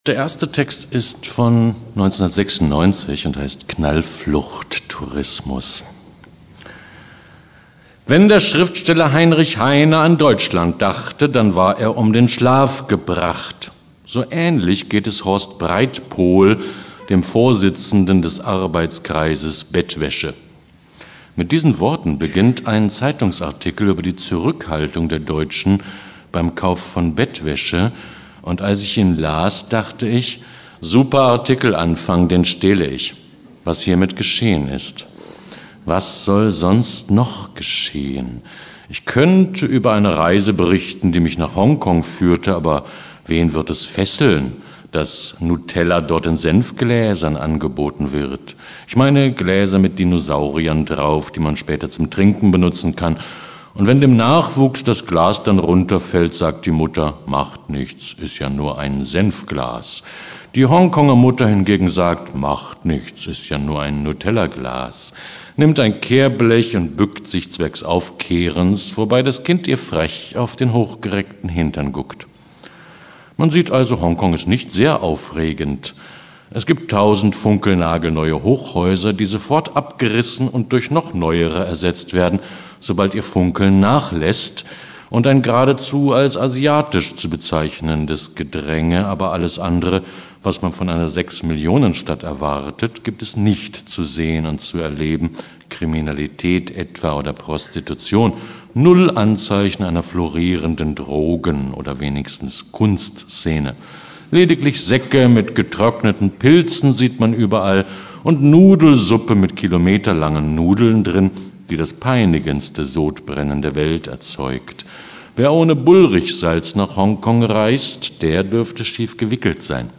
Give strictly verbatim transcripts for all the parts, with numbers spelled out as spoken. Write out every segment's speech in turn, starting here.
Der erste Text ist von neunzehnhundertsechsundneunzig und heißt Knallflucht-Tourismus. Wenn der Schriftsteller Heinrich Heine an Deutschland dachte, dann war er um den Schlaf gebracht. So ähnlich geht es Horst Breitpohl, dem Vorsitzenden des Arbeitskreises Bettwäsche. Mit diesen Worten beginnt ein Zeitungsartikel über die Zurückhaltung der Deutschen beim Kauf von Bettwäsche. Und als ich ihn las, dachte ich, super Artikelanfang, den stehle ich, was hiermit geschehen ist. Was soll sonst noch geschehen? Ich könnte über eine Reise berichten, die mich nach Hongkong führte, aber wen wird es fesseln, dass Nutella dort in Senfgläsern angeboten wird? Ich meine Gläser mit Dinosauriern drauf, die man später zum Trinken benutzen kann. Und wenn dem Nachwuchs das Glas dann runterfällt, sagt die Mutter, macht nichts, ist ja nur ein Senfglas. Die Hongkonger Mutter hingegen sagt, macht nichts, ist ja nur ein Nutella-Glas. Nimmt ein Kehrblech und bückt sich zwecks Aufkehrens, wobei das Kind ihr frech auf den hochgereckten Hintern guckt. Man sieht also, Hongkong ist nicht sehr aufregend. Es gibt tausend funkelnagelneue Hochhäuser, die sofort abgerissen und durch noch neuere ersetzt werden, sobald ihr Funkeln nachlässt, und ein geradezu als asiatisch zu bezeichnendes Gedränge, aber alles andere, was man von einer Sechs-Millionen-Stadt erwartet, gibt es nicht zu sehen und zu erleben. Kriminalität etwa oder Prostitution, null Anzeichen einer florierenden Drogen- oder wenigstens Kunstszene. Lediglich Säcke mit getrockneten Pilzen sieht man überall und Nudelsuppe mit kilometerlangen Nudeln drin, die das peinigendste Sodbrennen der Welt erzeugt. Wer ohne Bullrichsalz nach Hongkong reist, der dürfte schief gewickelt sein.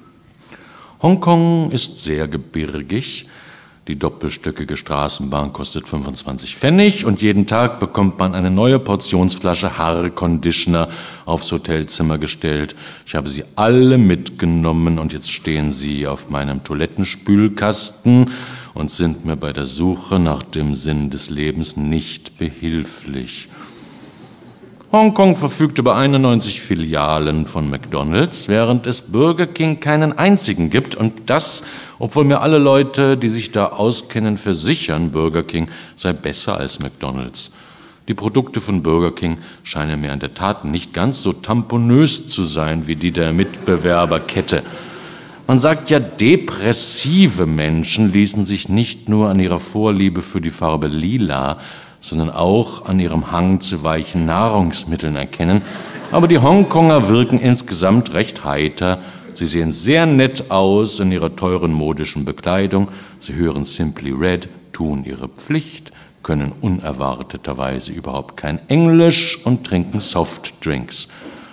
Hongkong ist sehr gebirgig. Die doppelstöckige Straßenbahn kostet fünfundzwanzig Pfennig und jeden Tag bekommt man eine neue Portionsflasche Haarconditioner aufs Hotelzimmer gestellt. Ich habe sie alle mitgenommen und jetzt stehen sie auf meinem Toilettenspülkasten und sind mir bei der Suche nach dem Sinn des Lebens nicht behilflich. Hongkong verfügt über einundneunzig Filialen von McDonald's, während es Burger King keinen einzigen gibt. Und das, obwohl mir alle Leute, die sich da auskennen, versichern, Burger King sei besser als McDonald's. Die Produkte von Burger King scheinen mir in der Tat nicht ganz so tamponös zu sein wie die der Mitbewerberkette. Man sagt ja, depressive Menschen ließen sich nicht nur an ihrer Vorliebe für die Farbe Lila, sondern auch an ihrem Hang zu weichen Nahrungsmitteln erkennen. Aber die Hongkonger wirken insgesamt recht heiter. Sie sehen sehr nett aus in ihrer teuren modischen Bekleidung. Sie hören Simply Red, tun ihre Pflicht, können unerwarteterweise überhaupt kein Englisch und trinken Softdrinks.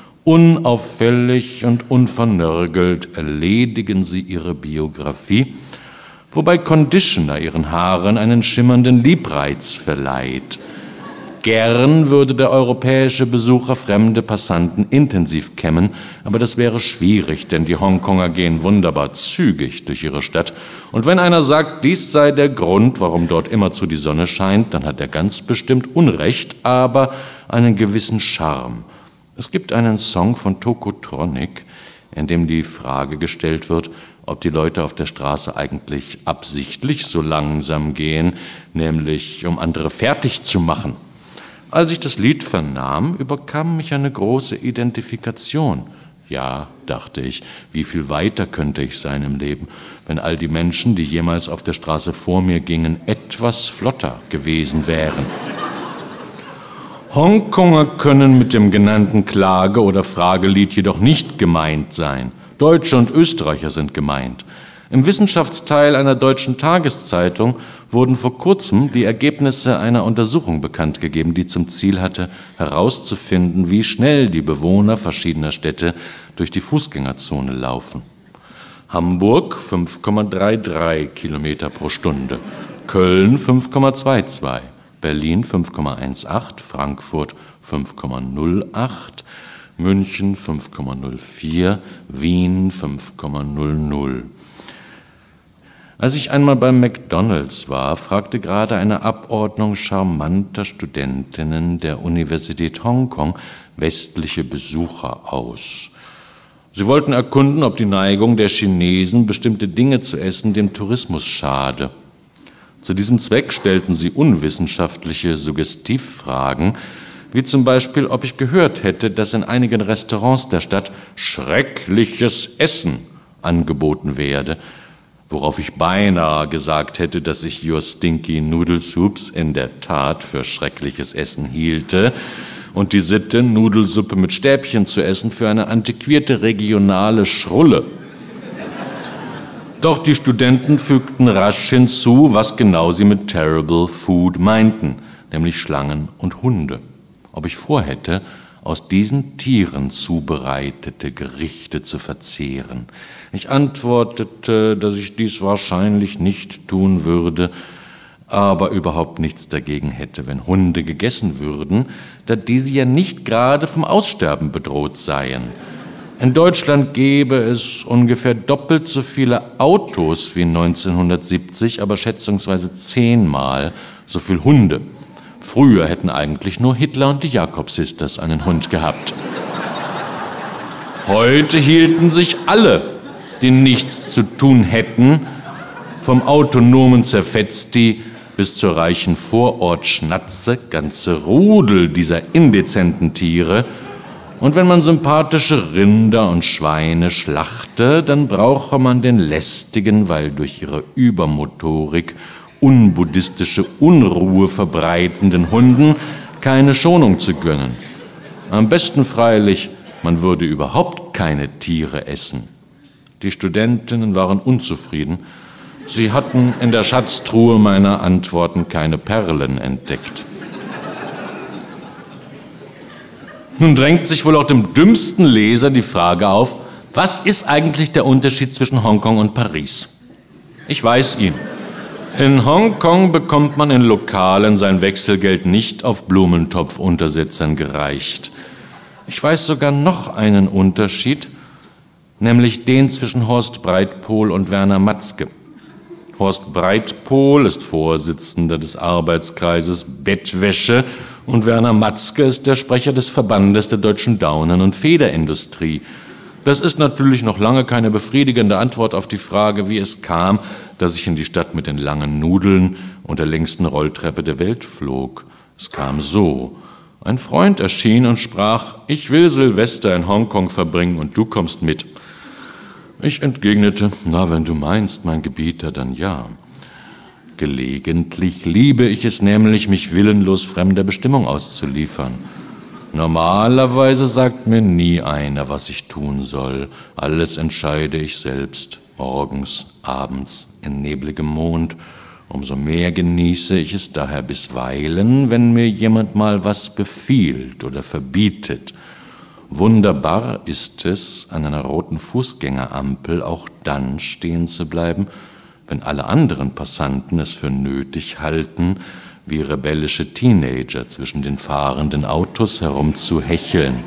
Unauffällig und unvernörgelt erledigen sie ihre Biografie, wobei Conditioner ihren Haaren einen schimmernden Liebreiz verleiht. Gern würde der europäische Besucher fremde Passanten intensiv kämmen, aber das wäre schwierig, denn die Hongkonger gehen wunderbar zügig durch ihre Stadt. Und wenn einer sagt, dies sei der Grund, warum dort immerzu die Sonne scheint, dann hat er ganz bestimmt Unrecht, aber einen gewissen Charme. Es gibt einen Song von Tokotronic, in dem die Frage gestellt wird, ob die Leute auf der Straße eigentlich absichtlich so langsam gehen, nämlich um andere fertig zu machen. Als ich das Lied vernahm, überkam mich eine große Identifikation. Ja, dachte ich, wie viel weiter könnte ich sein im Leben, wenn all die Menschen, die jemals auf der Straße vor mir gingen, etwas flotter gewesen wären. Hongkonger können mit dem genannten Klage- oder Fragelied jedoch nicht gemeint sein. Deutsche und Österreicher sind gemeint. Im Wissenschaftsteil einer deutschen Tageszeitung wurden vor kurzem die Ergebnisse einer Untersuchung bekannt gegeben, die zum Ziel hatte, herauszufinden, wie schnell die Bewohner verschiedener Städte durch die Fußgängerzone laufen. Hamburg fünf Komma dreiunddreißig Kilometer pro Stunde, Köln fünf Komma zweiundzwanzig, Berlin fünf Komma achtzehn, Frankfurt fünf Komma null acht, München fünf Komma null vier, Wien fünf Komma null null. Als ich einmal beim McDonald's war, fragte gerade eine Abordnung charmanter Studentinnen der Universität Hongkong westliche Besucher aus. Sie wollten erkunden, ob die Neigung der Chinesen, bestimmte Dinge zu essen, dem Tourismus schade. Zu diesem Zweck stellten sie unwissenschaftliche Suggestivfragen, wie zum Beispiel, ob ich gehört hätte, dass in einigen Restaurants der Stadt schreckliches Essen angeboten werde, worauf ich beinahe gesagt hätte, dass ich Your Stinky Noodle Soups in der Tat für schreckliches Essen hielte und die Sitte, Nudelsuppe mit Stäbchen zu essen, für eine antiquierte regionale Schrulle. Doch die Studenten fügten rasch hinzu, was genau sie mit Terrible Food meinten, nämlich Schlangen und Hunde. Ob ich vorhätte, aus diesen Tieren zubereitete Gerichte zu verzehren. Ich antwortete, dass ich dies wahrscheinlich nicht tun würde, aber überhaupt nichts dagegen hätte, wenn Hunde gegessen würden, da diese ja nicht gerade vom Aussterben bedroht seien. In Deutschland gäbe es ungefähr doppelt so viele Autos wie neunzehnhundertsiebzig, aber schätzungsweise zehnmal so viele Hunde. Früher hätten eigentlich nur Hitler und die Jakob-Sisters einen Hund gehabt. Heute hielten sich alle, die nichts zu tun hätten, vom autonomen Zerfetzti bis zur reichen Vorortschnatze, ganze Rudel dieser indezenten Tiere. Und wenn man sympathische Rinder und Schweine schlachte, dann brauche man den lästigen, weil durch ihre Übermotorik unbuddhistische Unruhe verbreitenden Hunden keine Schonung zu gönnen. Am besten freilich, man würde überhaupt keine Tiere essen. Die Studentinnen waren unzufrieden. Sie hatten in der Schatztruhe meiner Antworten keine Perlen entdeckt. Nun drängt sich wohl auch dem dümmsten Leser die Frage auf, was ist eigentlich der Unterschied zwischen Hongkong und Paris? Ich weiß ihn. In Hongkong bekommt man in Lokalen sein Wechselgeld nicht auf Blumentopfuntersetzern gereicht. Ich weiß sogar noch einen Unterschied, nämlich den zwischen Horst Breitpohl und Werner Matzke. Horst Breitpohl ist Vorsitzender des Arbeitskreises Bettwäsche und Werner Matzke ist der Sprecher des Verbandes der deutschen Daunen- und Federindustrie. Das ist natürlich noch lange keine befriedigende Antwort auf die Frage, wie es kam, dass ich in die Stadt mit den langen Nudeln und der längsten Rolltreppe der Welt flog. Es kam so. Ein Freund erschien und sprach, ich will Silvester in Hongkong verbringen und du kommst mit. Ich entgegnete, na, wenn du meinst, mein Gebieter, dann ja. Gelegentlich liebe ich es nämlich, mich willenlos fremder Bestimmung auszuliefern. Normalerweise sagt mir nie einer, was ich tun soll. Alles entscheide ich selbst, morgens, abends, in nebligem Mond. Umso mehr genieße ich es daher bisweilen, wenn mir jemand mal was befiehlt oder verbietet. Wunderbar ist es, an einer roten Fußgängerampel auch dann stehen zu bleiben, wenn alle anderen Passanten es für nötig halten, wie rebellische Teenager zwischen den fahrenden Autos herumzuhecheln.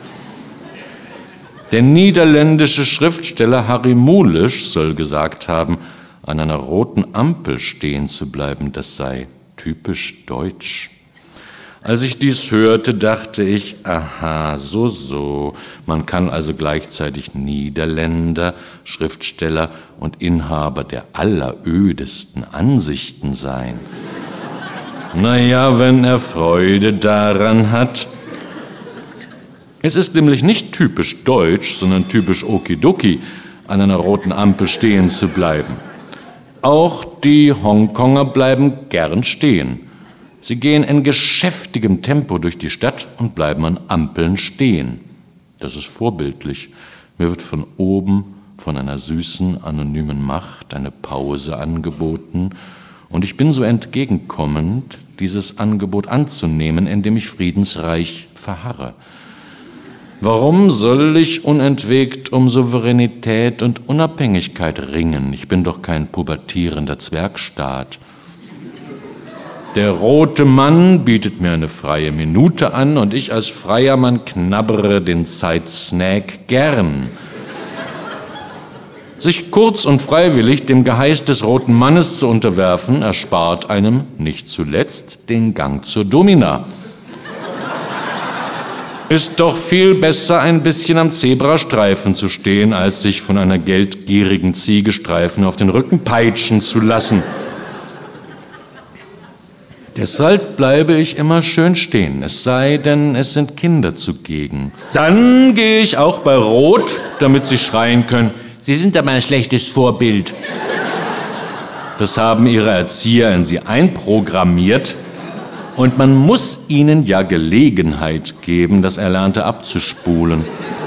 Der niederländische Schriftsteller Harry Mulisch soll gesagt haben, an einer roten Ampel stehen zu bleiben, das sei typisch deutsch. Als ich dies hörte, dachte ich, aha, so, so, man kann also gleichzeitig Niederländer, Schriftsteller und Inhaber der allerödesten Ansichten sein. Naja, wenn er Freude daran hat. Es ist nämlich nicht typisch deutsch, sondern typisch Okidoki, an einer roten Ampel stehen zu bleiben. Auch die Hongkonger bleiben gern stehen. Sie gehen in geschäftigem Tempo durch die Stadt und bleiben an Ampeln stehen. Das ist vorbildlich. Mir wird von oben, von einer süßen, anonymen Macht eine Pause angeboten und ich bin so entgegenkommend, dieses Angebot anzunehmen, indem ich friedensreich verharre. Warum soll ich unentwegt um Souveränität und Unabhängigkeit ringen? Ich bin doch kein pubertierender Zwergstaat. Der rote Mann bietet mir eine freie Minute an und ich als freier Mann knabbere den Zeitsnack gern. Sich kurz und freiwillig dem Geheiß des roten Mannes zu unterwerfen, erspart einem nicht zuletzt den Gang zur Domina. Ist doch viel besser, ein bisschen am Zebrastreifen zu stehen, als sich von einer geldgierigen Ziegestreifen auf den Rücken peitschen zu lassen. Deshalb bleibe ich immer schön stehen, es sei denn, es sind Kinder zugegen. Dann gehe ich auch bei Rot, damit sie schreien können, Sie sind aber ein schlechtes Vorbild. Das haben ihre Erzieher in sie einprogrammiert. Und man muss ihnen ja Gelegenheit geben, das Erlernte abzuspulen.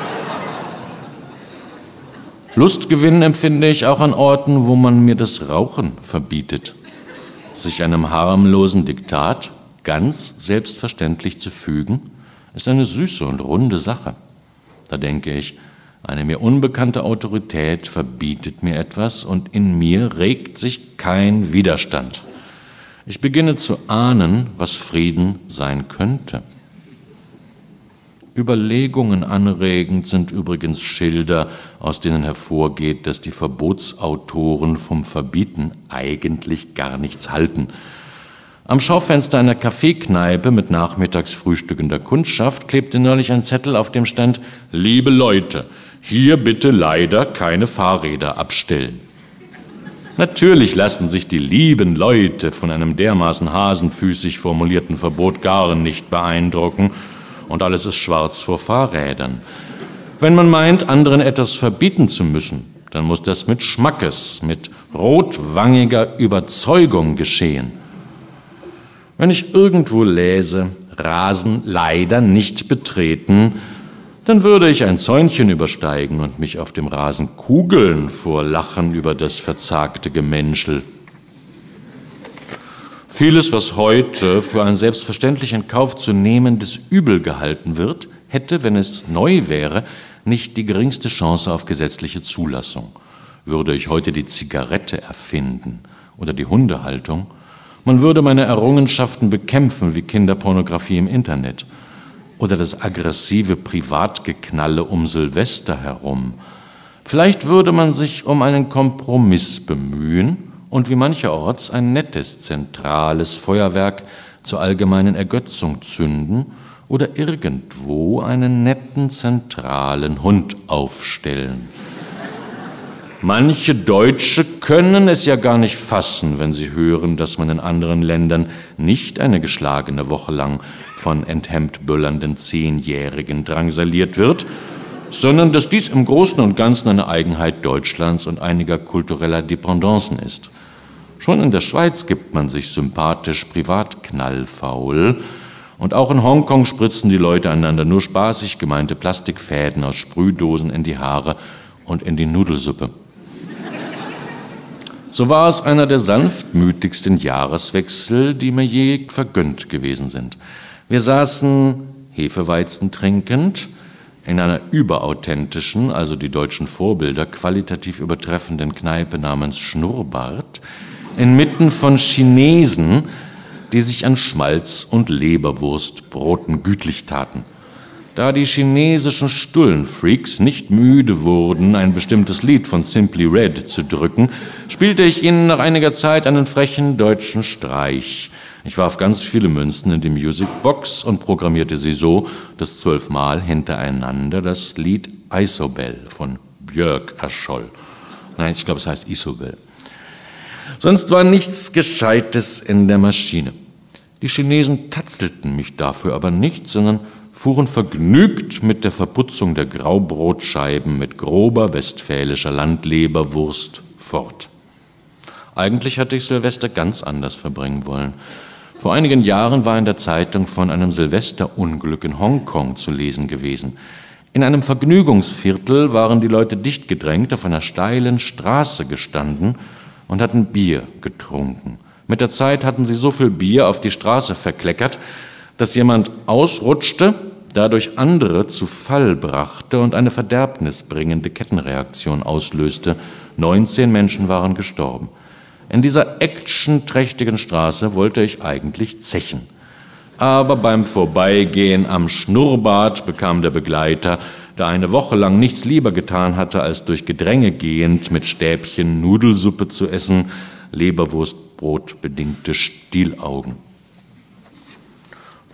Lustgewinn empfinde ich auch an Orten, wo man mir das Rauchen verbietet. Sich einem harmlosen Diktat ganz selbstverständlich zu fügen, ist eine süße und runde Sache. Da denke ich, eine mir unbekannte Autorität verbietet mir etwas und in mir regt sich kein Widerstand. Ich beginne zu ahnen, was Frieden sein könnte. Überlegungen anregend sind übrigens Schilder, aus denen hervorgeht, dass die Verbotsautoren vom Verbieten eigentlich gar nichts halten. Am Schaufenster einer Kaffeekneipe mit nachmittags frühstückender Kundschaft klebte neulich ein Zettel, auf dem stand: Liebe Leute, hier bitte leider keine Fahrräder abstellen. Natürlich lassen sich die lieben Leute von einem dermaßen hasenfüßig formulierten Verbot gar nicht beeindrucken und alles ist schwarz vor Fahrrädern. Wenn man meint, anderen etwas verbieten zu müssen, dann muss das mit Schmackes, mit rotwangiger Überzeugung geschehen. Wenn ich irgendwo lese, Rasen leider nicht betreten, dann würde ich ein Zäunchen übersteigen und mich auf dem Rasen kugeln vor Lachen über das verzagte Gemenschel. Vieles, was heute für ein selbstverständlich in Kauf zu nehmendes Übel gehalten wird, hätte, wenn es neu wäre, nicht die geringste Chance auf gesetzliche Zulassung. Würde ich heute die Zigarette erfinden oder die Hundehaltung, man würde meine Errungenschaften bekämpfen wie Kinderpornografie im Internet. Oder das aggressive Privatgeknalle um Silvester herum. Vielleicht würde man sich um einen Kompromiss bemühen und wie mancherorts ein nettes, zentrales Feuerwerk zur allgemeinen Ergötzung zünden oder irgendwo einen netten, zentralen Hund aufstellen. Manche Deutsche können es ja gar nicht fassen, wenn sie hören, dass man in anderen Ländern nicht eine geschlagene Woche lang von enthemmt böllernden Zehnjährigen drangsaliert wird, sondern dass dies im Großen und Ganzen eine Eigenheit Deutschlands und einiger kultureller Dependancen ist. Schon in der Schweiz gibt man sich sympathisch privatknallfaul und auch in Hongkong spritzen die Leute einander nur spaßig gemeinte Plastikfäden aus Sprühdosen in die Haare und in die Nudelsuppe. So war es einer der sanftmütigsten Jahreswechsel, die mir je vergönnt gewesen sind. Wir saßen, Hefeweizen trinkend, in einer überauthentischen, also die deutschen Vorbilder qualitativ übertreffenden Kneipe namens Schnurrbart, inmitten von Chinesen, die sich an Schmalz- und Leberwurstbroten gütlich taten. Da die chinesischen Stullenfreaks nicht müde wurden, ein bestimmtes Lied von Simply Red zu drücken, spielte ich ihnen nach einiger Zeit einen frechen deutschen Streich. Ich warf ganz viele Münzen in die Musicbox und programmierte sie so, dass zwölfmal hintereinander das Lied Isobel von Björk erscholl. Nein, ich glaube, es heißt Isobel. Sonst war nichts Gescheites in der Maschine. Die Chinesen tatzelten mich dafür aber nicht, sondern fuhren vergnügt mit der Verputzung der Graubrotscheiben mit grober westfälischer Landleberwurst fort. Eigentlich hatte ich Silvester ganz anders verbringen wollen. Vor einigen Jahren war in der Zeitung von einem Silvesterunglück in Hongkong zu lesen gewesen. In einem Vergnügungsviertel waren die Leute dicht gedrängt auf einer steilen Straße gestanden und hatten Bier getrunken. Mit der Zeit hatten sie so viel Bier auf die Straße verkleckert, dass jemand ausrutschte, dadurch andere zu Fall brachte und eine verderbnisbringende Kettenreaktion auslöste. neunzehn Menschen waren gestorben. In dieser actionträchtigen Straße wollte ich eigentlich zechen. Aber beim Vorbeigehen am Schnurrbart bekam der Begleiter, der eine Woche lang nichts lieber getan hatte, als durch Gedränge gehend mit Stäbchen Nudelsuppe zu essen, Leberwurstbrot bedingte Stielaugen.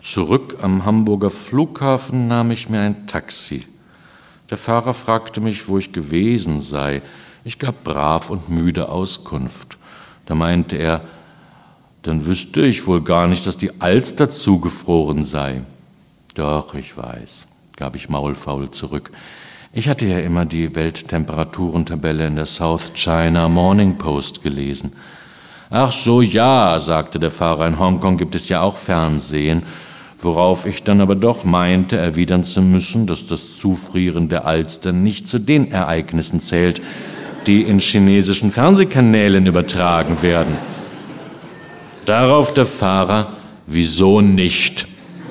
Zurück am Hamburger Flughafen nahm ich mir ein Taxi. Der Fahrer fragte mich, wo ich gewesen sei. Ich gab brav und müde Auskunft. Da meinte er, dann wüsste ich wohl gar nicht, dass die Alster zugefroren sei. Doch, ich weiß, gab ich maulfaul zurück. Ich hatte ja immer die Welttemperaturentabelle in der South China Morning Post gelesen. Ach so, ja, sagte der Fahrer, in Hongkong gibt es ja auch Fernsehen, worauf ich dann aber doch meinte, erwidern zu müssen, dass das Zufrieren der Alster nicht zu den Ereignissen zählt, die in chinesischen Fernsehkanälen übertragen werden. Darauf der Fahrer, wieso nicht?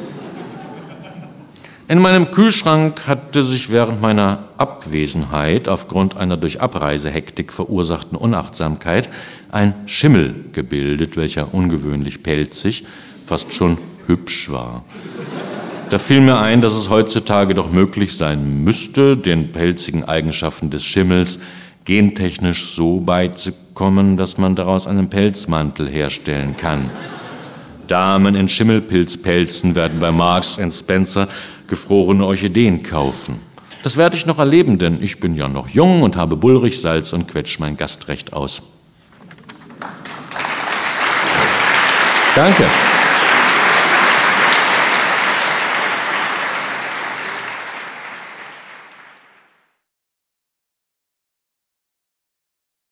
In meinem Kühlschrank hatte sich während meiner Abwesenheit aufgrund einer durch Abreisehektik verursachten Unachtsamkeit ein Schimmel gebildet, welcher ungewöhnlich pelzig, fast schon hübsch war. Da fiel mir ein, dass es heutzutage doch möglich sein müsste, den pelzigen Eigenschaften des Schimmels gentechnisch so beizukommen, dass man daraus einen Pelzmantel herstellen kann. Damen in Schimmelpilzpelzen werden bei Marks and Spencer gefrorene Orchideen kaufen. Das werde ich noch erleben, denn ich bin ja noch jung und habe Bullrichsalz und quetsch mein Gastrecht aus. Danke.